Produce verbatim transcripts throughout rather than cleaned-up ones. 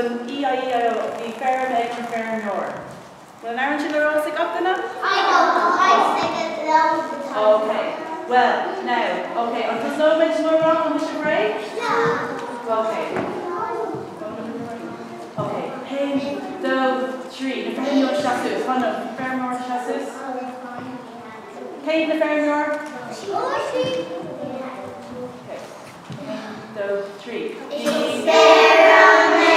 an E I E I O, the fair and egg and fair and nor. Well, aren't you all sick up then? I know, I sing it loads of times. Okay. Well, now, okay, I'm just no mention more wrong on the break? Yeah. Okay. Okay. Hey, the tree, the fair nor chassis. One of fair nor chassis. Hey, the fair nor. Okay. The tree. It's fair and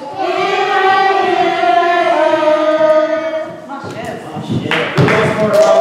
Yeah.